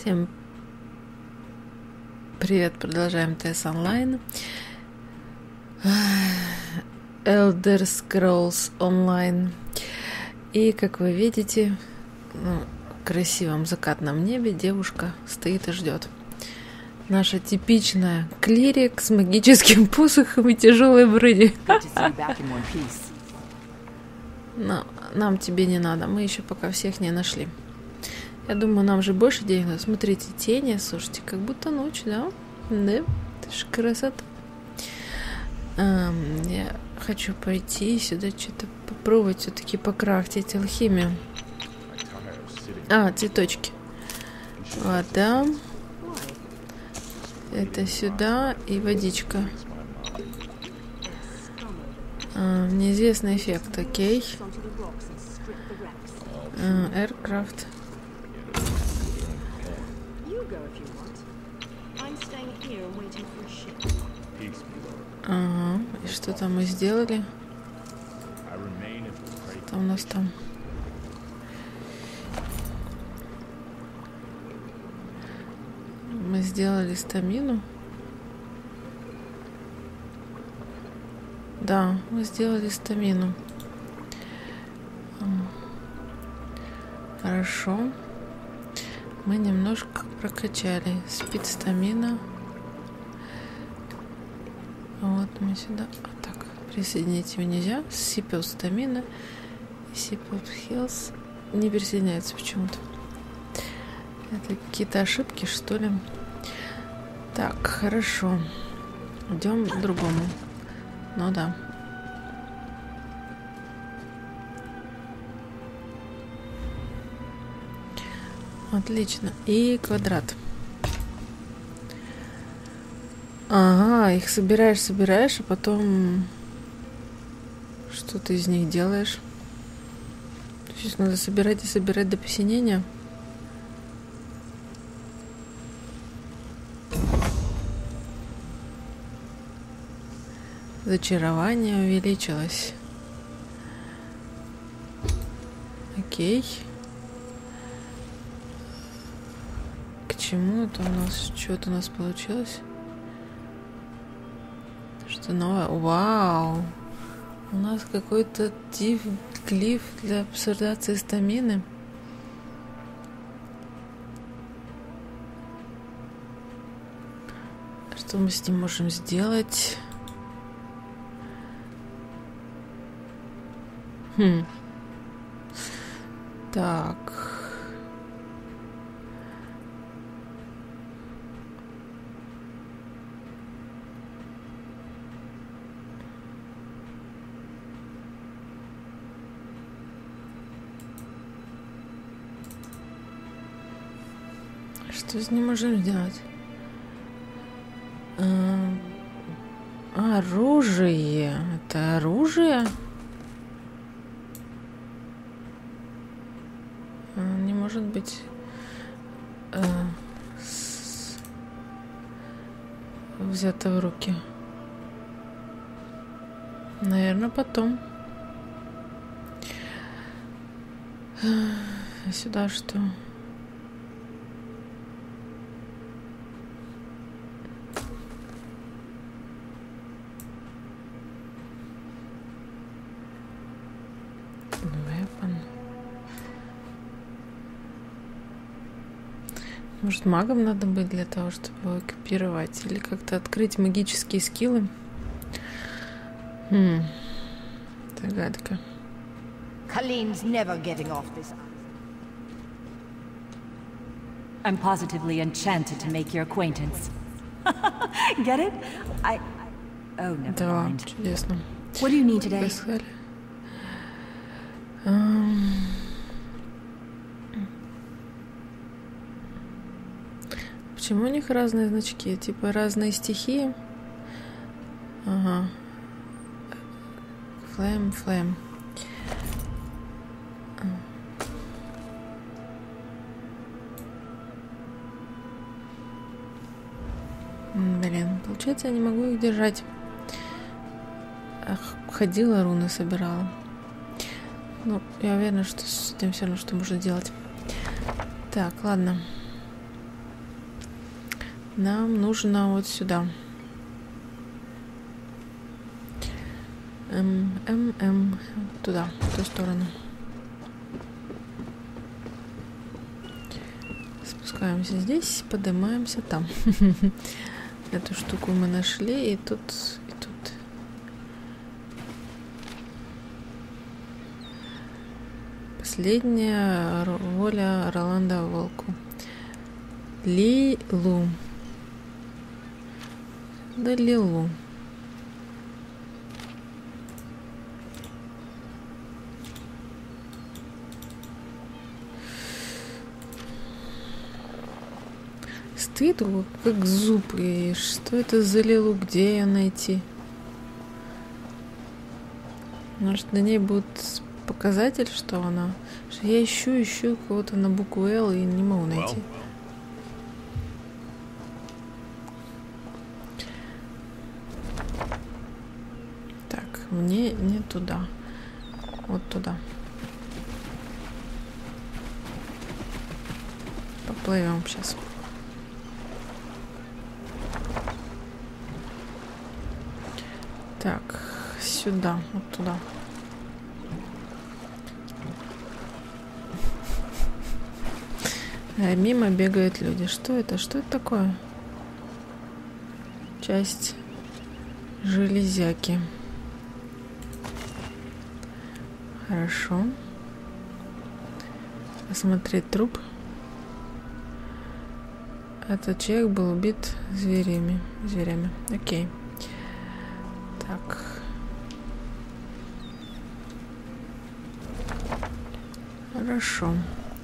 Всем привет, продолжаем ТС онлайн. Elder Scrolls Online. И, как вы видите, в красивом закатном небе девушка стоит и ждет. Наша типичная клирик с магическим посохом и тяжелой броней. Но нам тебе не надо, мы еще пока всех не нашли. Я думаю, нам же больше денег надо. Смотрите, тени, слушайте, как будто ночь, да? Да, это же красота. Я хочу пойти сюда что-то попробовать все-таки покрафтить алхимию. Цветочки. Вода. Это сюда и водичка. Неизвестный эффект, окей. Aircraft. Ага, и что там мы сделали? Что у нас там? Мы сделали стамину. Да, мы сделали стамину. Хорошо. Мы немножко прокачали. Спид стамина. Вот мы сюда. Так, присоединить его нельзя. Сипел стамина. Сипел хилс. Не присоединяется почему-то. Это какие-то ошибки, что ли? Так, хорошо. Идем к другому. Ну да. Отлично. И квадрат. Ага, их собираешь, а потом что ты из них делаешь? Сейчас надо собирать и собирать до посинения. Зачарование увеличилось. Окей. К чему это у нас? Что-то у нас получилось? Что новое? Вау! У нас какой-то глиф для абсорбации стамины. Что мы с ним можем сделать? Так. Что с ним можем сделать? Оружие. Это оружие? Не может быть взято в руки. Наверное, потом. Сюда что? Weapon. Может, магом надо быть для того, чтобы его экипировать? Или как-то открыть магические скиллы? Загадка. Colleen's never getting off this. I'm positively enchanted to make your acquaintance. Get it? Oh, never Да, mind. чудесно. What do you need today? Почему у них разные значки? Типа разные стихии? Ага. Флэм. Блин, получается, я не могу их держать. Ходила, руны собирала. Ну, я уверена, что с этим все равно что можно делать. Так, ладно. Нам нужно вот сюда. Туда, в ту сторону. Спускаемся здесь, поднимаемся там. Эту штуку мы нашли, и тут, и тут. Последняя воля Роланда Волку. Лилу. Да Лилу. Стыд, как зуб. И что это за Лилу? Где ее найти? Может, на ней будет показатель, что она... Что я ищу кого-то на букву Л и не могу найти. Так, мне не туда. Вот туда. Поплывем сейчас. Так, сюда, вот туда. А мимо бегают люди. Что это? Что это такое? Часть железяки. Хорошо. Посмотреть труп. Этот человек был убит зверями. Окей. Так. Хорошо.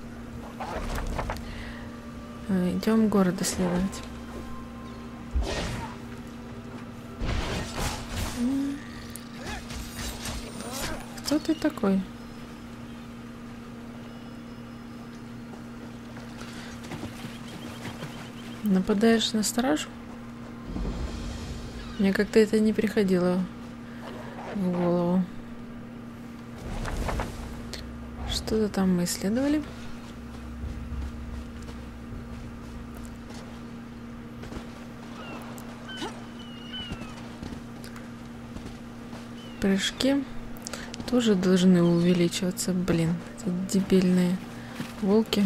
Идем город исследовать. Кто ты такой? Нападаешь на стражу? Мне как-то это не приходило в голову. Что-то там мы исследовали. Прыжки тоже должны увеличиваться. Блин, эти дебильные волки.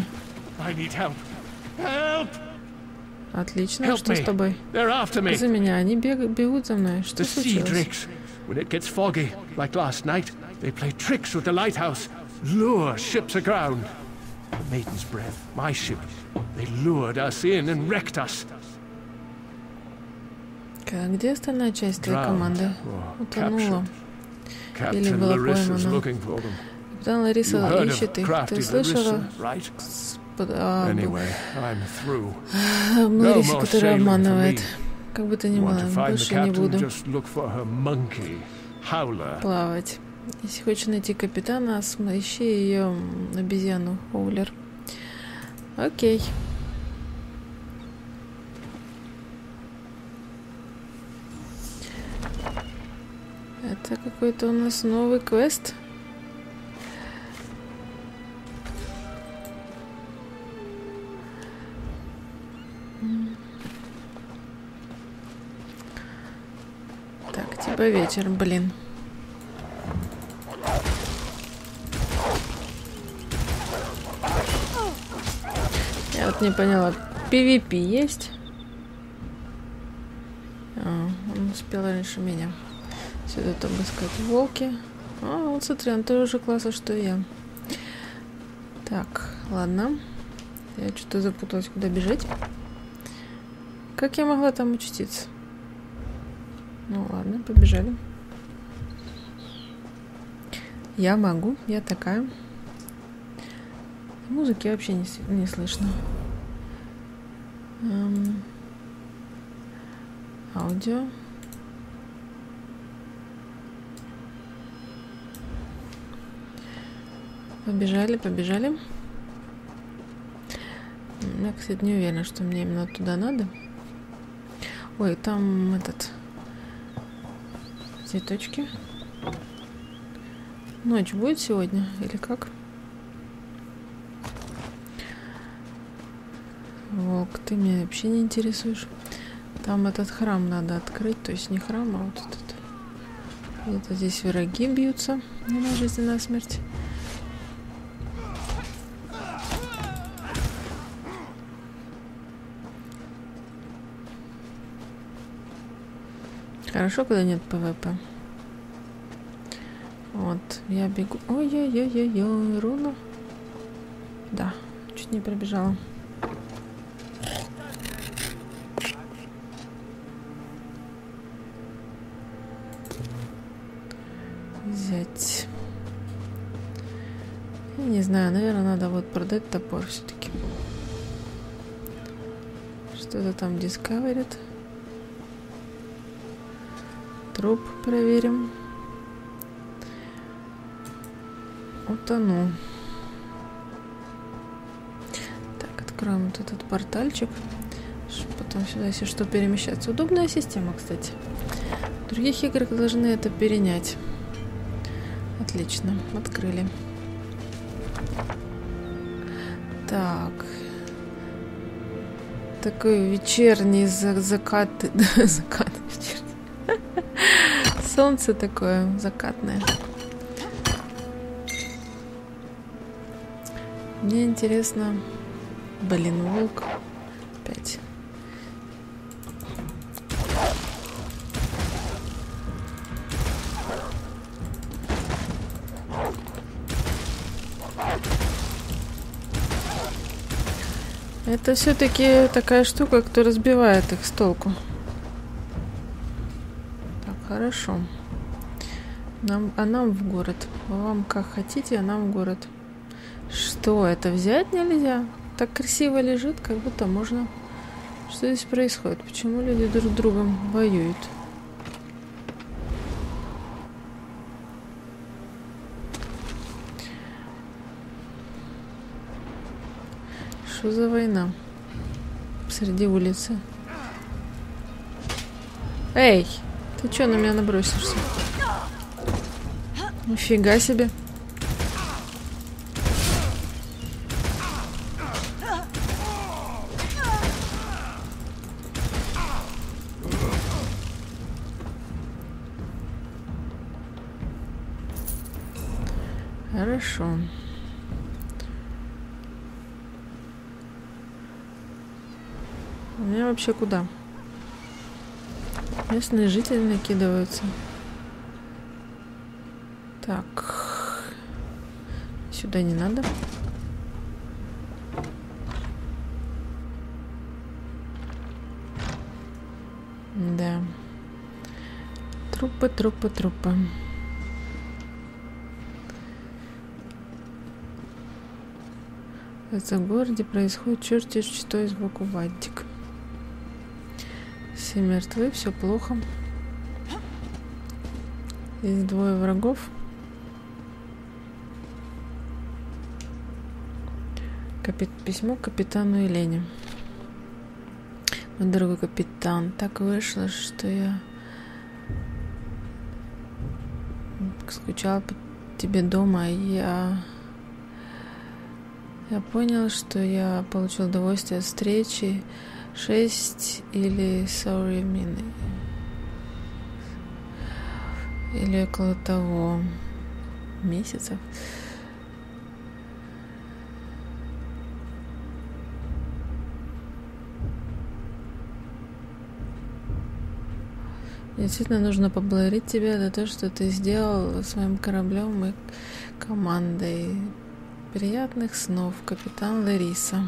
Отлично, Help что с me. тобой? They're after me. За меня, они бегут за мной. Что The sea случилось? drakes. When it gets foggy, like last night, they play tricks with the lighthouse, lure ships aground. The Maiden's Breath, my ship, they lured us in and wrecked us. Где остальная часть твоей Drowned команды? or Утонула. captured. Или Captain была Larissa's поймана. looking for them. Капитан You Лариса heard ищет of их. crafty Ты слышала? Larissa, right? Об Anyway, I'm through. Ларисе, more которая sailing for обманывает. me. Как бы то ни Want было, to find the больше не captain? буду Just look for her monkey, Howler. плавать. Если хочешь найти капитана, ищи ее обезьяну Хоулер. Окей. Это какой-то у нас новый квест. Так, типа вечер, блин. Я вот не поняла, PvP есть? Он успел раньше меня. Сюда обыскать волки. Вот смотри, он тоже же класса, что и я. Так, ладно. Я что-то запуталась, куда бежать. Как я могла там очутиться? Ну ладно, побежали. Я могу, я такая. Музыки вообще не слышно. Аудио. Побежали. Я, кстати, не уверена, что мне именно туда надо. Ой, там этот... Цветочки. Ночь будет сегодня или как? волк, ты меня вообще не интересуешь. Там этот храм надо открыть, то есть не храм, а вот этот. Где-то здесь враги бьются на жизнь и на смерть. Хорошо, когда нет ПВП. Вот, я бегу. Ой-ой-ой-ой-ой, руна. Да, чуть не пробежала. Взять. Я не знаю, наверное, надо вот продать топор все-таки. Что-то там дискаверит. Труп проверим. Утонул. Так, откроем вот этот портальчик. Потом сюда, если что, перемещаться. Удобная система, кстати. В других играх должны это перенять. Отлично, открыли. Так. Такой вечерний закат. Закат вечерний. Солнце такое закатное. Мне интересно. Блин, волк. Опять. Это все-таки такая штука, кто разбивает их с толку. Так, хорошо. Нам в город. Вам как хотите, а нам в город. Что, это взять нельзя? Так красиво лежит, как будто можно. Что здесь происходит? Почему люди друг с другом воюют? Что за война? Среди улицы. Эй, ты чё на меня набросишься? Нифига себе. Хорошо. У меня вообще куда? Местные жители накидываются. Так. Сюда не надо. Да. Трупы, трупы, трупы. В городе происходит черти что из Вакуватик. Все мертвы, все плохо. Есть двое врагов. Письмо капитану Елене. Мой дорогой капитан, так вышло, что я скучала по тебе дома, и я понял, что я получил удовольствие от встречи 6 или sorry мины. Или около того месяцев. Действительно нужно поблагодарить тебя за то, что ты сделал с моим кораблем и командой. Приятных снов, капитан Лариса.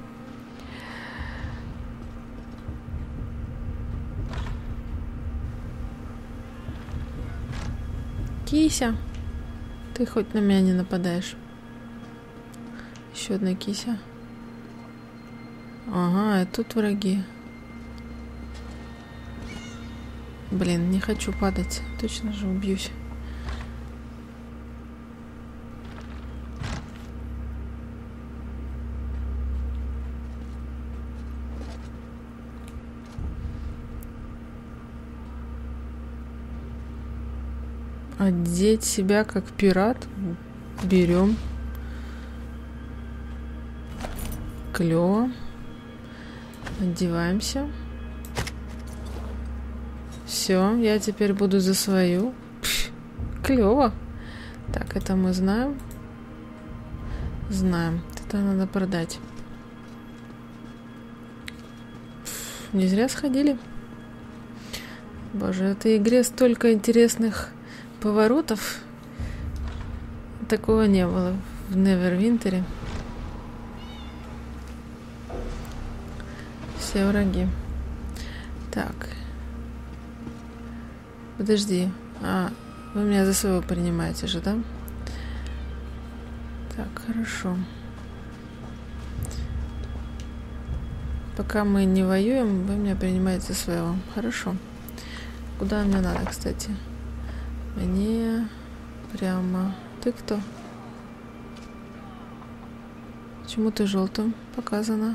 Кися, ты хоть на меня не нападаешь? Еще одна кися. Ага, и тут враги. Блин, не хочу падать. Точно же убьюсь. Одеть себя как пират. Берем. Клево. Одеваемся. Все, я теперь буду за свою. Клево. Так, это мы знаем. Знаем. Это надо продать. Не зря сходили. Боже, в этой игре столько интересных поворотов. Такого не было в Невервинтере. Все враги. Так. Подожди. Вы меня за своего принимаете же, да? Так, хорошо. Пока мы не воюем, вы меня принимаете за своего. Хорошо. Куда мне надо, кстати? Мне прямо... Ты кто? Почему ты желтым показано?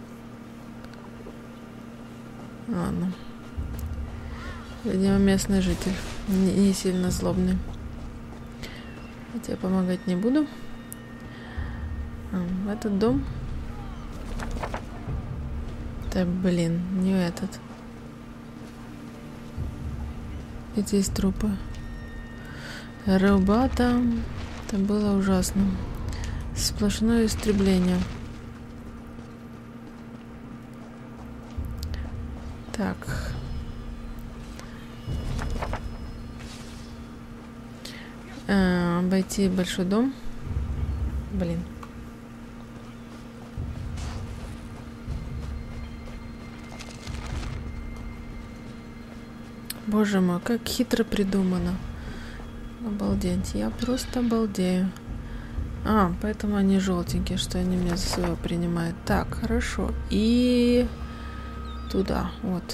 Ладно. Видимо, местный житель. Не сильно злобный. Я тебе помогать не буду. Этот дом. Да блин, не этот. И здесь трупы. Рыбата. Это было ужасно. Сплошное истребление. Так. Обойти большой дом. Блин. Боже мой, как хитро придумано. Обалдеть. Я просто обалдею. Поэтому они желтенькие, что они меня за своего принимают. Так, хорошо. И туда, вот.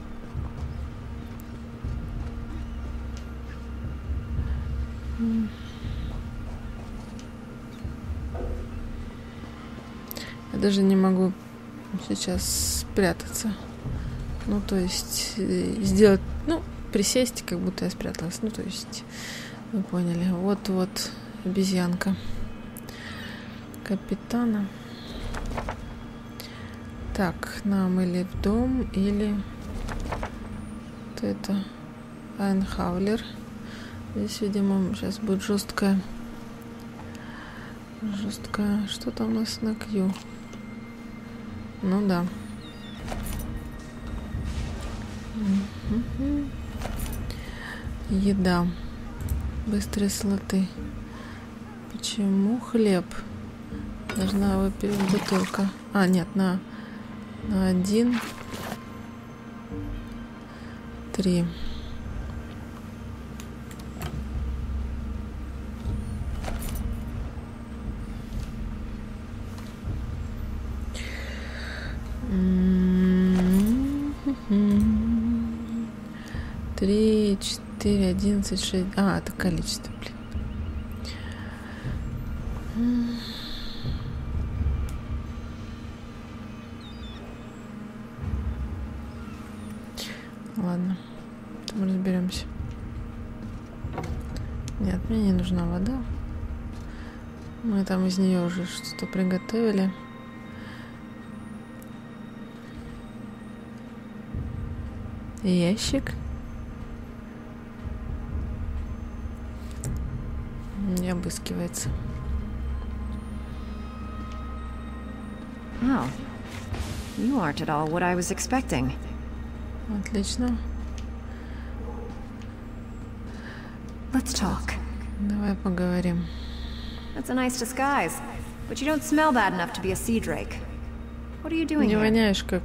Я даже не могу сейчас спрятаться. Ну, то есть сделать, присесть, как будто я спряталась. Ну, то есть, вы поняли. Вот обезьянка капитана. Так, нам или в дом, или вот это Айнхаулер. Здесь, видимо, сейчас будет жесткая. Что-то у нас на Q. Ну да. Еда. Быстрые слоты. Почему хлеб? Должна выпить бутылка. Нет, на 1, 3. Три, 4, 11, 6. Это количество, блин. Ладно, там разберемся. Нет, мне не нужна вода. Мы там из нее уже что-то приготовили. Ящик. Не обыскивается. Oh, you aren't at all what I was expecting. Отлично. Let's talk. Давай поговорим. That's a nice disguise, but you don't smell bad enough to be a sea drake. What are you doing Не here? воняешь, как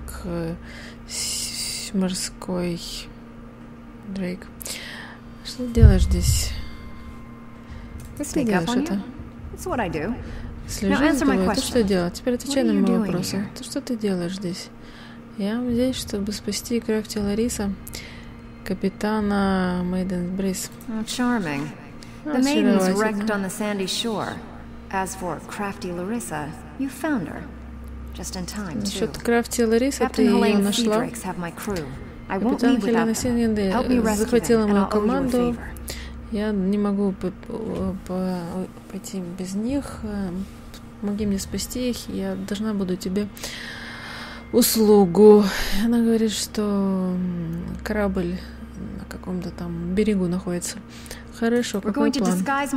морской дрейк. Что ты делаешь здесь? Как ты делаешь это? That's what I do. Слежу за тобой. Это что делать? Теперь отвечай на мои вопросы. Ты что ты делаешь здесь? Я здесь, чтобы спасти Крафти Лариса, капитана Мейденс Бриз. Oh, charming. The maidens wrecked on the sandy shore. As for Crafty Larissa, you found her. Just in time, too. Насчет Крафти Лариса ты ее нашла. Капитан Хелена Сингенде захватила мою команду. Я не могу пойти без них. Помоги мне спасти их. Я должна буду тебе услугу. Она говорит, что корабль на каком-то там берегу находится. Хорошо, какой план?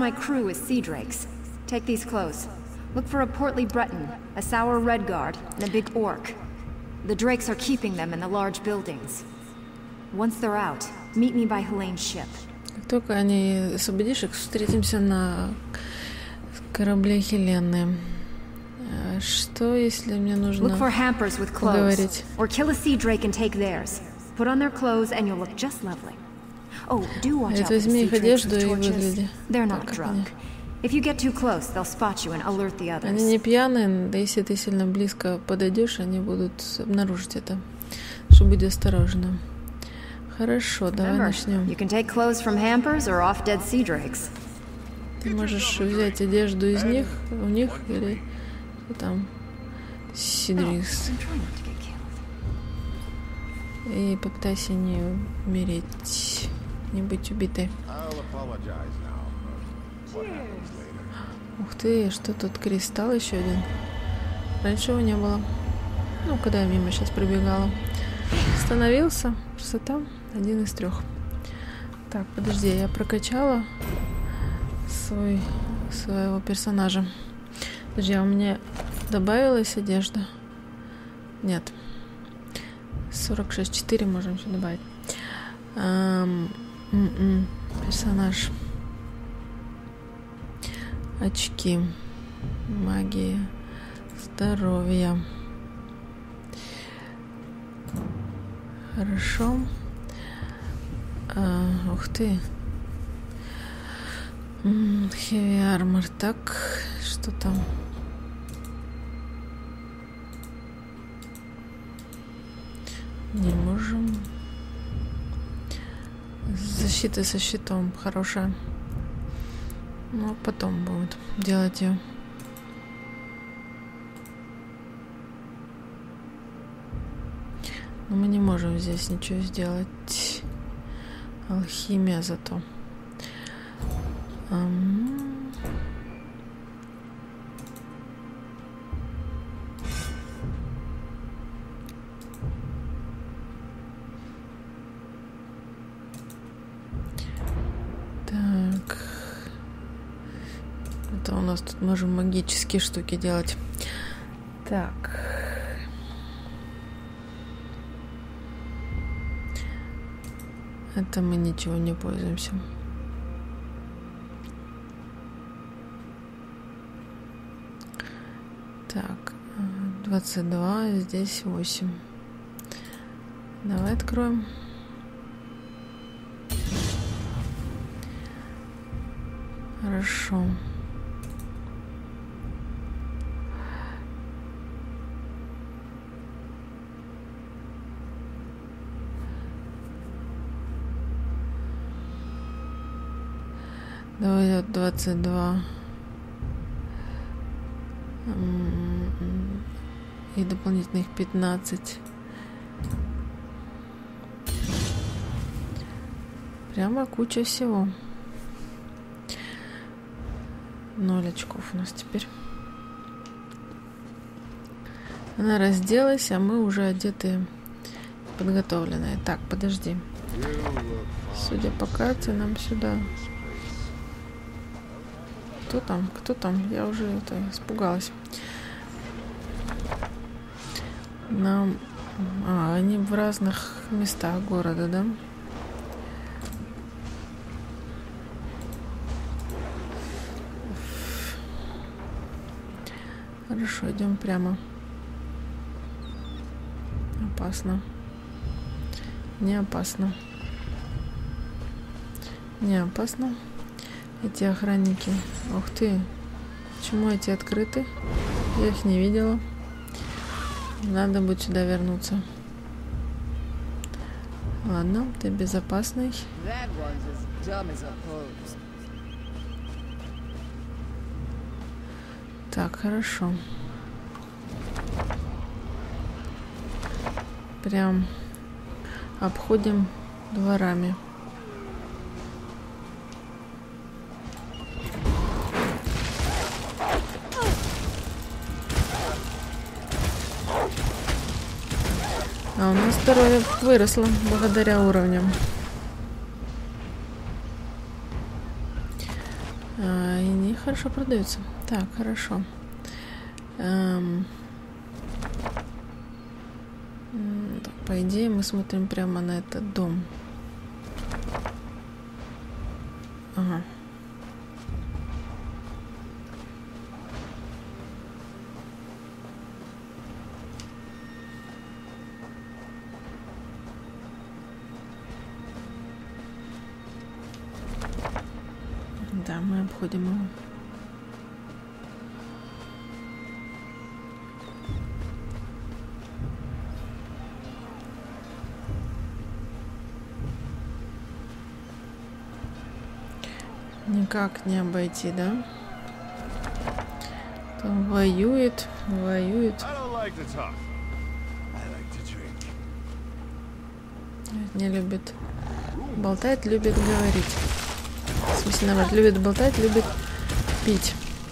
Look for a portly Breton, a sour Redguard, and a big orc. The Drakes are keeping them in the large buildings. Once they're out, meet me by Helene's ship. Как только они освободишь их, встретимся на корабле Хелены. Что, если мне нужно Look for hampers with clothes, поговорить? or kill a sea drake and take theirs. Put on their clothes and you'll look just lovely. Oh, do watch out for the sea drakes with torches. They're not drunk. If you get too close, they'll spot you and alert the others. Они не пьяные, да если ты сильно близко подойдешь, они будут обнаружить это. Что будь осторожна. Хорошо, давай начнем. You can take clothes from hampers or off dead sea drakes. Ты можешь взять одежду из них, у них или там Сидрикс. И попытайся не умереть, не быть убитой. Ух ты, что тут кристалл еще один? Раньше его не было. Ну, когда я мимо сейчас пробегала. Остановился. Красота. 1 из 3. Так, подожди, я прокачала своего персонажа. Подожди, а у меня добавилась одежда? Нет. 46,4 можем еще добавить. Персонаж. Очки. Магия. Здоровье. Хорошо. Ух ты. Heavy Armor. Так, что там? Не можем. Защита со щитом хорошая. Но потом будет делать ее. Но мы не можем здесь ничего сделать. Алхимия зато. Так. Это у нас тут можем магические штуки делать. Так. Это мы ничего не пользуемся. Так, 22, здесь 8. Давай откроем. Хорошо. Давай 22. И дополнительных 15. Прямо куча всего. 0 очков у нас теперь. Она разделась, а мы уже одетые, подготовленные. Так, подожди. Судя по карте, нам сюда. Кто там? Кто там? Я уже испугалась. Нам... они в разных местах города, да? Хорошо, идем прямо. Опасно. Не опасно. Не опасно. Эти охранники. Ух ты. Почему эти открыты? Я их не видела. Надо будет сюда вернуться. Ладно, ты безопасный. Так, хорошо. Прям обходим дворами. здоровье выросло благодаря уровням. И они хорошо продаются. Так, хорошо. По идее, мы смотрим прямо на этот дом. Ага. Да, мы обходим его. Никак не обойти, да? Там воюет. Не любит болтать, любит говорить. В смысле, наоборот, любит болтать, любит пить.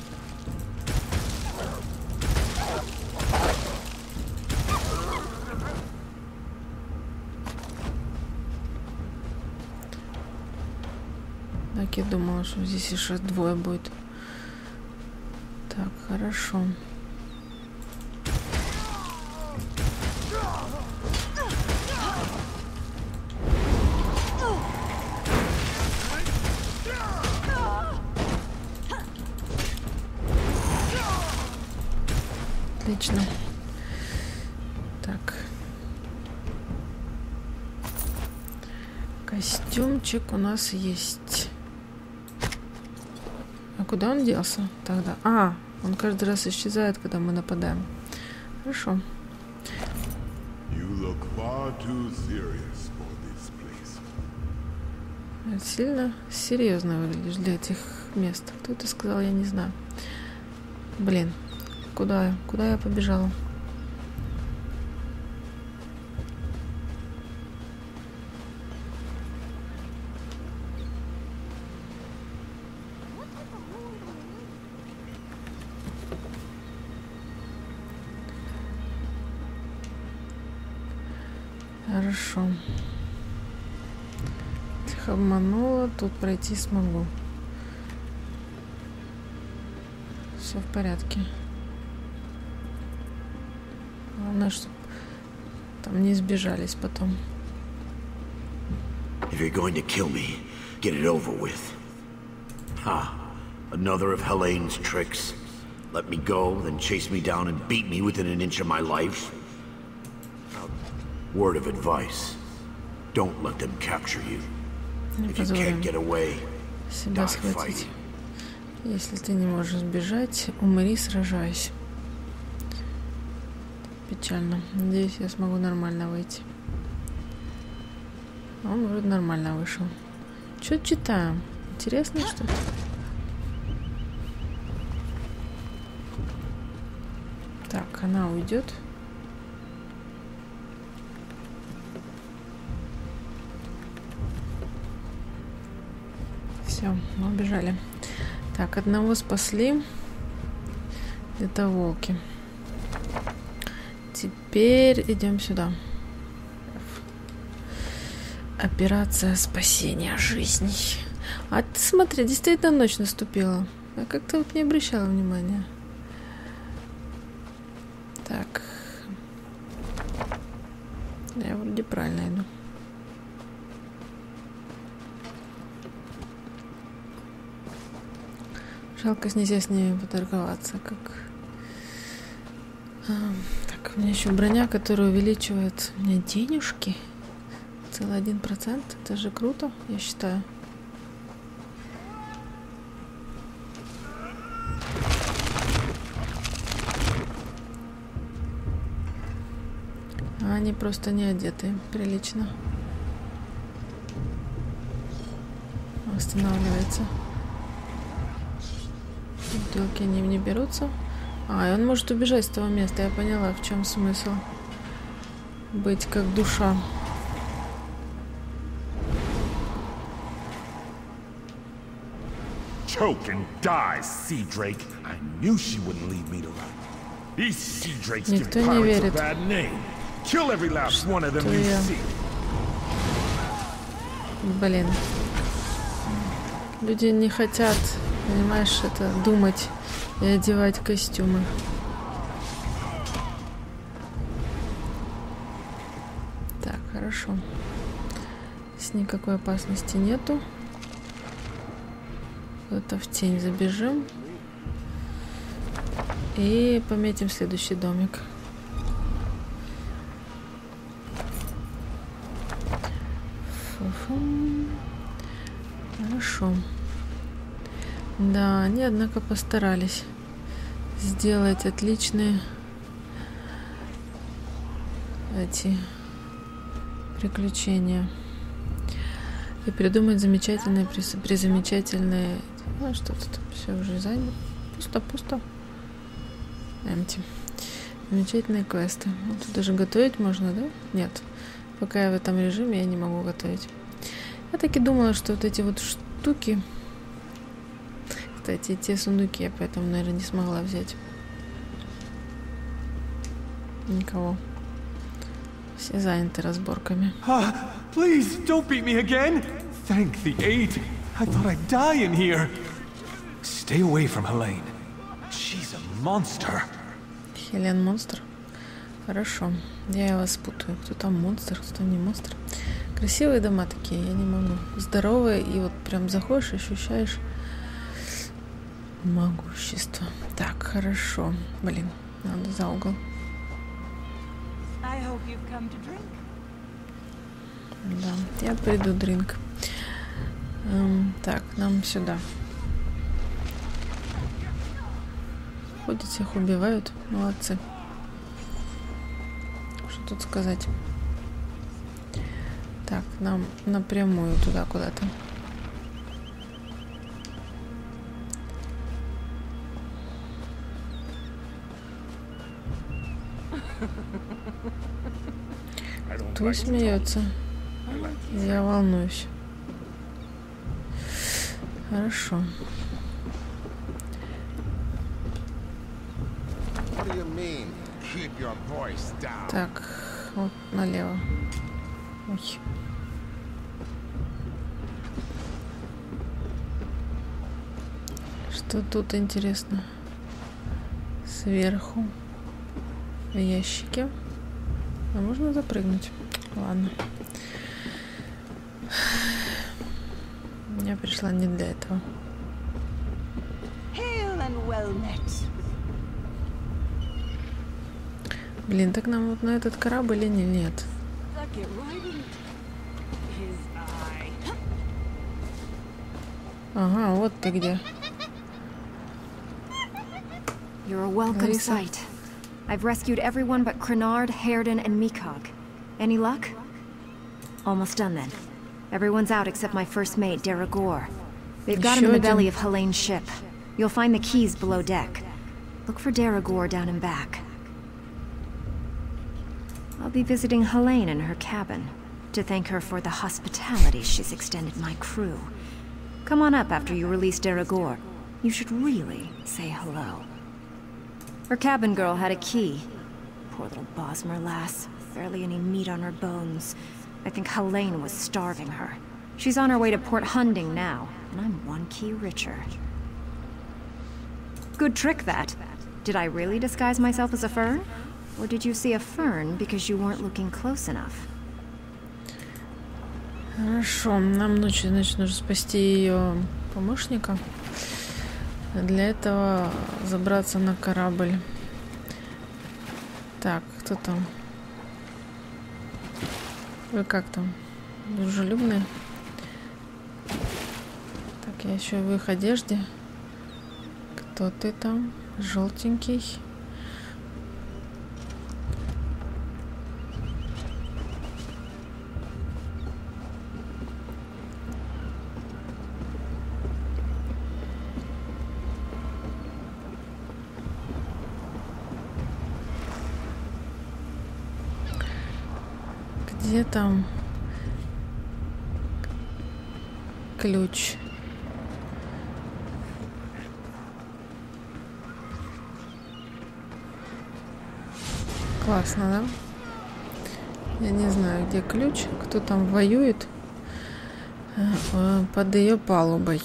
Так, я думала, что здесь еще двое будет. Так, хорошо. Отлично. Так. Костюмчик у нас есть. А куда он делся тогда? А, он каждый раз исчезает, когда мы нападаем. Хорошо. Сильно серьезно выглядишь для этих мест. Кто это сказал, я не знаю. Блин, куда я побежала? Хорошо. Их обманула, тут пройти смогу. Все в порядке. Главное, чтобы там не сбежались потом. If you're going to kill me, get it over with. Ha! Another of Helene's tricks. Let me go, then chase me down and beat me within an inch of my life. Word of advice. Don't let them capture you. If you can't get away, die fighting. Если ты не можешь сбежать, умри, сражаясь. Печально. Надеюсь, я смогу нормально выйти. Он вроде нормально вышел. Что читаем? Интересно, что ли? Так, она уйдет. Все, мы убежали. Так, одного спасли. Это волки. Теперь идем сюда. Операция спасения жизней. А ты смотри, действительно ночь наступила. Я как-то вот не обращала внимания. Так. Я вроде правильно иду. Жалко нельзя с ними поторговаться, как... Так, у меня еще броня, которая увеличивает у меня денежки. Целый 1%. Это же круто, я считаю. А они просто не одеты прилично. Останавливается. Бутылки они не берутся. А, и он может убежать с того места. Я поняла, в чем смысл. Быть как душа. Choke and die, Sea Drake. I knew she wouldn't leave me to run. These Sea Drakes give pirates a bad name. Kill every last one of them you see. Блин. Люди не хотят, понимаешь, это думать и одевать костюмы. Так, хорошо. Здесь никакой опасности нету. Куда-то в тень забежим. И пометим следующий домик. Хорошо. Да, они, однако, постарались сделать отличные эти приключения и придумать замечательные, призамечательные. Ну, что тут все уже занято. Пусто. Empty. Замечательные квесты. Вот тут даже готовить можно, да? Нет. Пока я в этом режиме, я не могу готовить. Я так и думала, что вот эти вот штуки... Кстати, те сундуки я поэтому, наверное, не смогла взять. Никого. Все заняты разборками. Please, don't beat me again. Thank the aid. I thought I'd die in here. Stay away from Helene. She's a monster. Хелен монстр? Хорошо. Я вас путаю. Кто там монстр, кто там не монстр. Красивые дома такие, я не могу. Здоровые, и вот прям заходишь, ощущаешь могущество. Так, хорошо. Блин, надо за угол. Да, я приду дринк. Так, нам сюда. Ходят, всех убивают. Молодцы. Что тут сказать? Так, нам напрямую туда куда-то. Кто смеется? Я волнуюсь. Хорошо. Так, вот налево. Ой. Что тут интересно? Сверху в ящике. А можно запрыгнуть? Ладно. Я пришла не для этого. Блин, так нам вот на этот корабль или нет? Ага, вот ты где. You're a welcome sight. I've rescued everyone but Crenard, Herden, and Mikog. Any luck? Almost done then. Everyone's out except my first mate, Deragor. They've got him in the belly of Helene's ship. You'll find the keys below deck. Look for Deragor down and back. I'll be visiting Helene in her cabin to thank her for the hospitality she's extended my crew. Come on up after you release Deragor. You should really say hello. Her cabin girl had a key. Poor little Bosmer lass. Barely any meat on her bones. I think Helene was starving her. She's on her way to Port Hunding now, and I'm one key richer. Good trick, that. Did I really disguise myself as a fern? Or did you see a fern because you weren't looking close enough? Хорошо, нам нужно спасти ее помощника. Для этого забраться на корабль. Так, кто там? Вы как там? Дружелюбные? Так, я еще в их одежде. Кто ты там? Желтенький. Где там ключ? Классно, да? Я не знаю, где ключ, кто там воюет под ее палубой.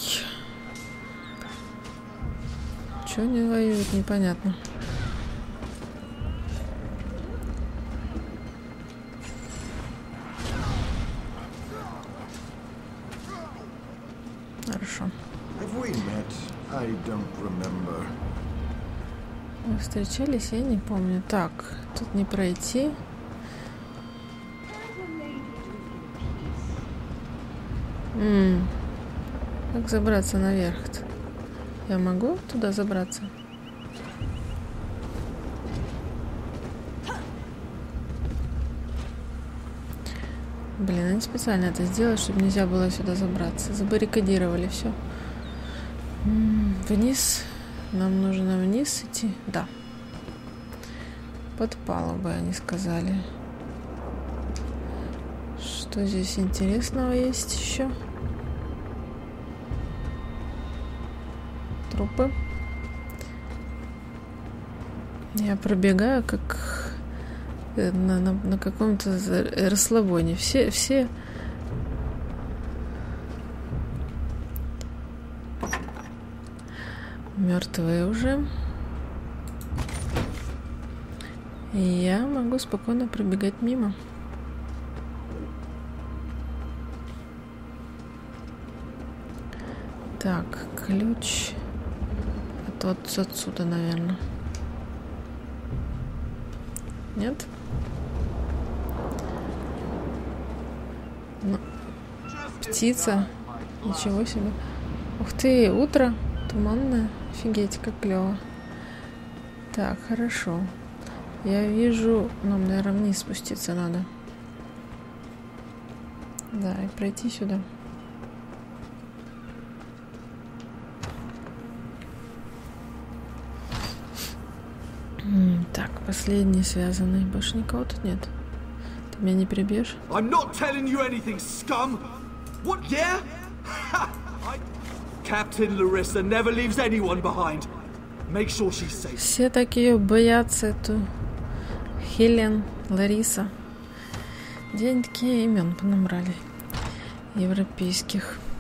Чего не воюет, непонятно. Хорошо. Мы встречались, я не помню. Так, тут не пройти. Как забраться наверх-то? Я могу туда забраться? Блин, они специально это сделали, чтобы нельзя было сюда забраться. Забаррикадировали все. Вниз. Нам нужно вниз идти. Да. Под палубой, они сказали. Что здесь интересного есть еще? Трупы. Я пробегаю как на каком-то расслабоне. Все мертвые уже. И я могу спокойно пробегать мимо. Так, ключ. Это вот отсюда, наверное. Нет? Ну, птица. Ничего себе. Ух ты, утро туманное. Офигеть, как клево. Так, хорошо. Я вижу... Нам, наверное, вниз спуститься надо. Да, и пройти сюда. Так, последний связанный. Больше никого тут нет. Ты меня не прибьешь? I'm not telling you anything, scum. What? Yeah? Captain Larissa never leaves anyone behind. Make sure she's safe. Все так ее боятся, эту Хелен, Лариса. Где они такие имен понабрали? Европейских.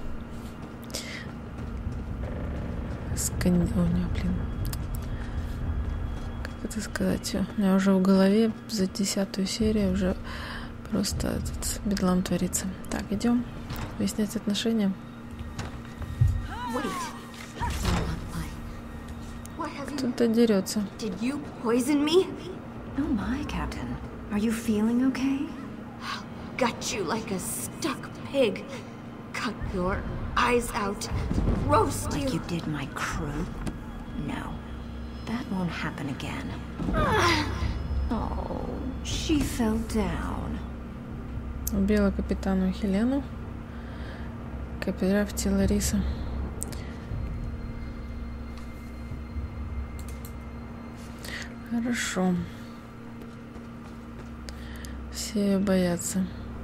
О, не, блин. Как это сказать? У меня уже в голове за 10-ю серию уже просто этот бедлам творится. Так, идем выяснять отношения. Кто-то дерется. Did you poison me? Oh my, Captain. Are you feeling okay? I'll gut you like a stuck pig. Cut your eyes out. Roast you. Like you did my crew? No. That won't happen again. Oh, she fell down. Убила капитану Хелену. Капитан Лариса. Хорошо. Все ее боятся.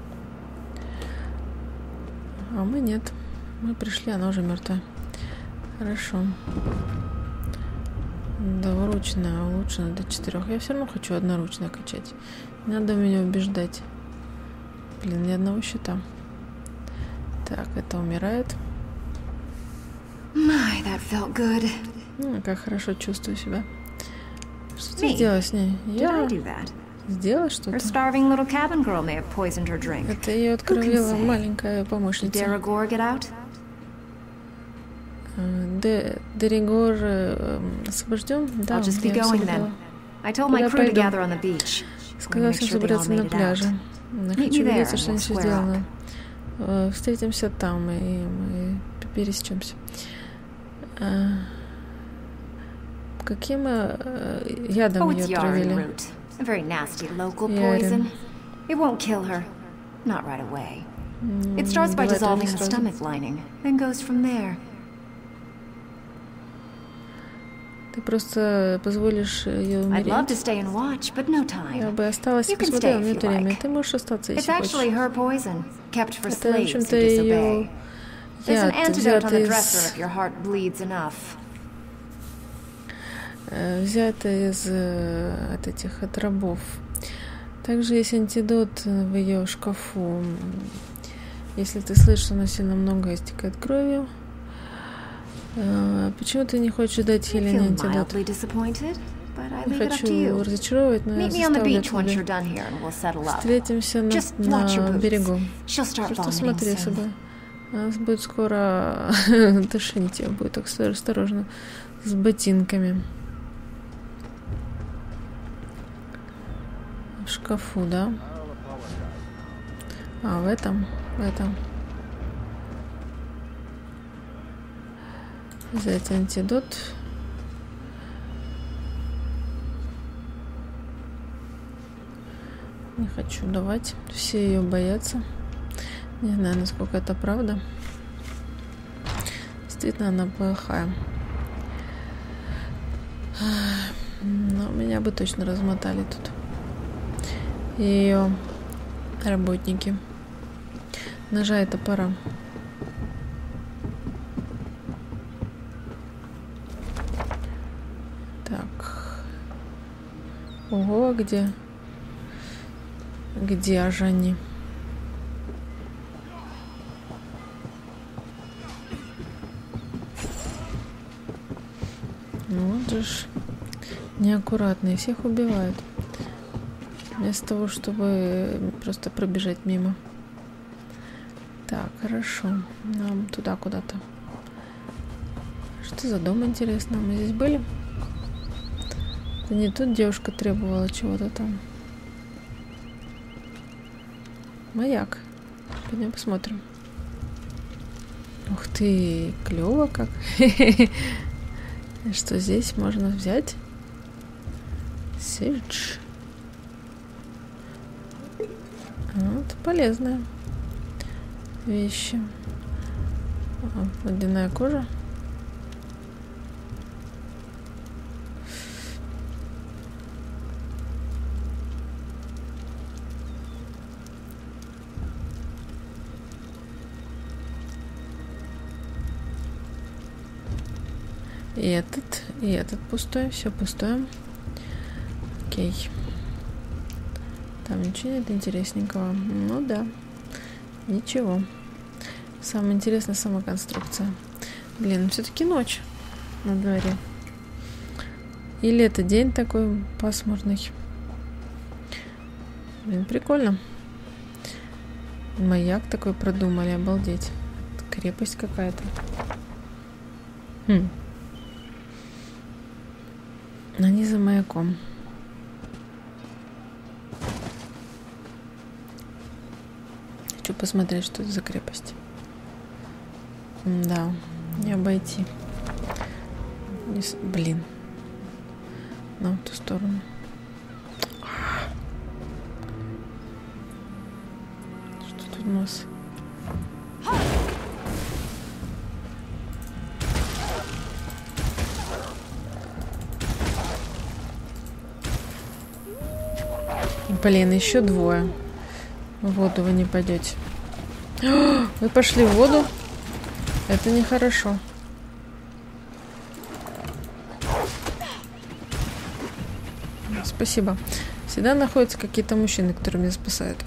А мы нет. Мы пришли, она уже мертвая. Хорошо. Двуручная улучшена до 4. Я все равно хочу одноручно качать. Не надо меня убеждать. Блин, ни одного щита. Так, это умирает. My, that felt good. Как хорошо чувствую себя. Что ты сделала с ней? Я сделала что-то. Her starving little cabin girl may have poisoned her drink. Это ее откровила маленькая помощница. Did Derigor get out? Деригор освобожден? Да, I'll just be going then. I told my crew to gather on the beach. Сказала всем собраться на пляже. Хочу убедиться, что они все сделано. Встретимся там, и мы пересечемся. Каким ядом ее отравили? A very nasty local poison. It won't kill her. Not right away. It starts by dissolving the stomach lining, then goes from there. Ты просто позволишь ее умереть. I'd love to stay and watch, but no time. Я бы осталась и посмотрела, нет времени. Ты можешь остаться, если хочешь. It's actually her poison, kept for Это, в slaves общем-то, who ее disobey. There's an яд, antidote on the взятый dresser if your heart bleeds enough. Взятый из от этих от рабов. Также есть антидот в ее шкафу. Если ты слышишь, что она сильно много истекает кровью. Почему ты не хочешь дать Хелене антидот? Не хочу разочаровывать, но я заставлю тебя. Встретимся на берегу. Просто смотри сюда. Она будет скоро тошнить ее будет, так осторожно. С ботинками. В шкафу, да? А, в этом. Взять антидот. Не хочу давать. Все ее боятся. Не знаю, насколько это правда. Действительно, она плохая. Но меня бы точно размотали тут. Ее работники. Ножа и топора. Так. Ого, где? Где же они? Вот же ж неаккуратные. Всех убивают. Вместо того, чтобы просто пробежать мимо. Так, хорошо. Нам туда куда-то. Что за дом, интересно? Мы здесь были? Да не, тут девушка требовала чего-то там. Маяк. Пойдем посмотрим. Ух ты, клево как. Что здесь можно взять? Сидж. Вот, полезная вещи. Водяная кожа. И этот пустой, все пустое. Окей. Там ничего нет интересненького. Ну да, ничего. Самое интересное сама конструкция. Блин, все-таки ночь на дворе. Или это день такой пасмурный. Блин, прикольно. Маяк такой продумали, обалдеть. Крепость какая-то. Они за маяком. Хочу посмотреть, что это за крепость. Да, не обойти. Блин. На ту сторону. Что тут у нас? Блин, еще двое. В воду вы не пойдете. Вы пошли в воду? Это нехорошо. Спасибо. Всегда находятся какие-то мужчины, которые меня спасают.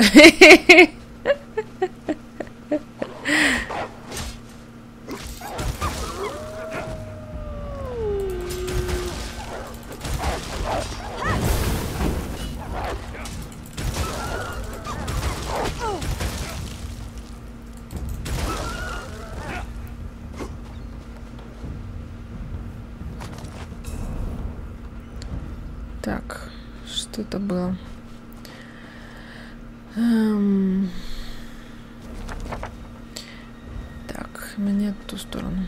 Так, что это было? Так, мне в ту сторону.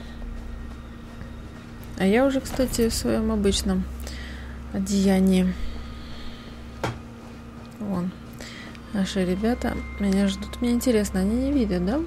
А я уже, кстати, в своем обычном одеянии. Вон. Наши ребята меня ждут. Мне интересно, они не видят, да?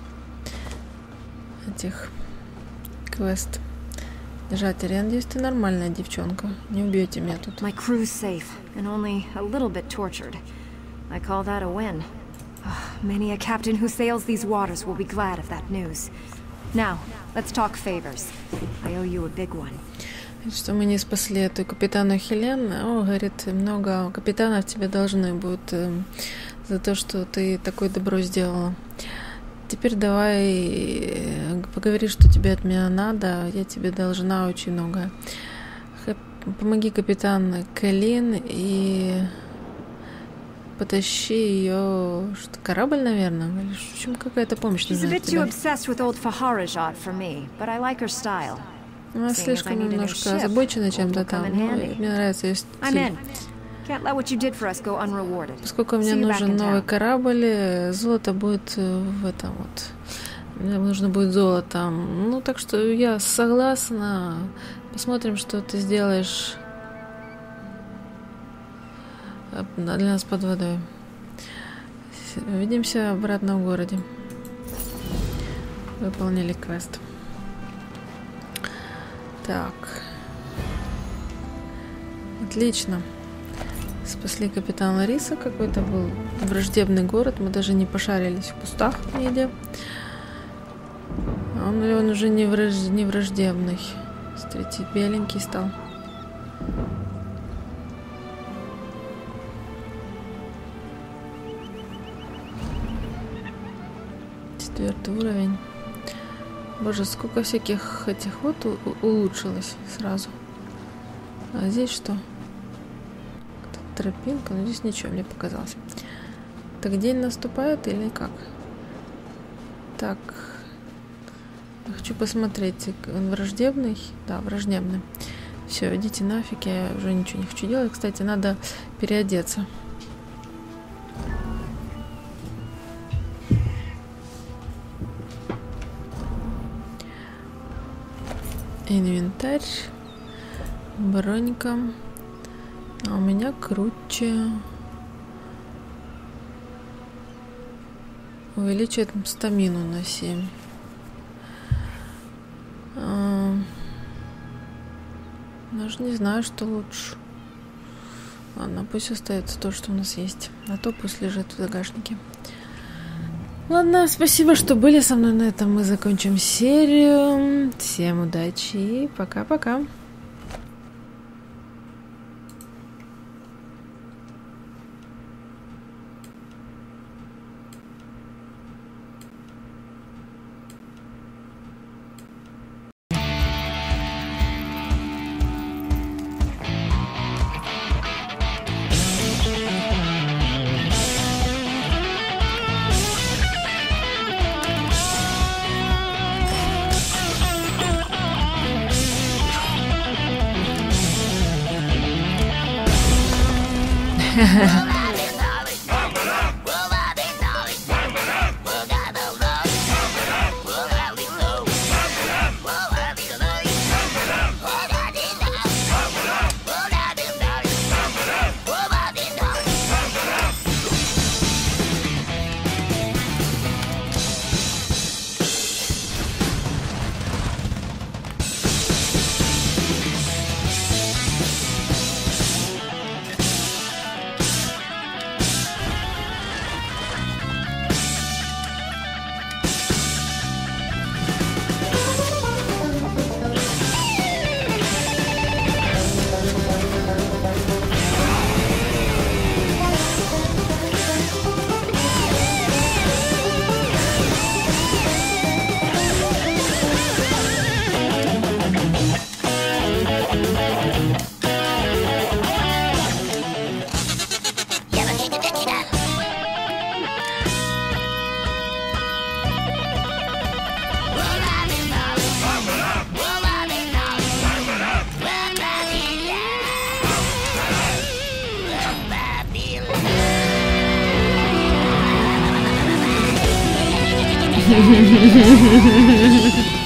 Этих квест. Держатель, я надеюсь, ты нормальная девчонка. Не убьете меня тут. My crew's safe, and only a little bit tortured. I call that a win. Many a captain who sails these waters will be glad of that news. Now, let's talk favors. I owe you a big one. Что мы не спасли эту капитану Хелен. О, говорит, много капитанов тебе должны будут за то, что ты такое добро сделала. Теперь давай поговори, что тебе от меня надо. Я тебе должна очень много. Помоги капитан Кэлен и потащи ее... Что, корабль, наверное? Или в общем, какая-то помощь нужна от тебя. Она слишком немножко озабочена чем-то там. Мне нравится ее стиль. Поскольку мне нужен новый корабль, золото будет в этом вот. Мне нужно будет золото. Ну, так что я согласна. Посмотрим, что ты сделаешь для нас под водой. Увидимся обратно в городе. Выполнили квест. Так. Отлично. Спасли капитана Лариса. Какой-то был враждебный город. Мы даже не пошарились в кустах нигде. Он уже не враждебный. Смотрите, беленький стал. Четвертый уровень. Боже, сколько всяких этих вот улучшилось сразу. А здесь что? Тропинка, но здесь ничего мне показалось. Так день наступает или как? Так. Я хочу посмотреть. Он враждебный? Да, враждебный. Все, идите нафиг, я уже ничего не хочу делать. Кстати, надо переодеться. Инвентарь. Бронька. А у меня круче. Увеличивает стамину на 7. Даже не знаю, что лучше. Ладно, пусть остается то, что у нас есть. А то пусть лежит в загашнике. Ладно, спасибо, что были со мной. На этом мы закончим серию. Всем удачи и пока-пока. Hehehehe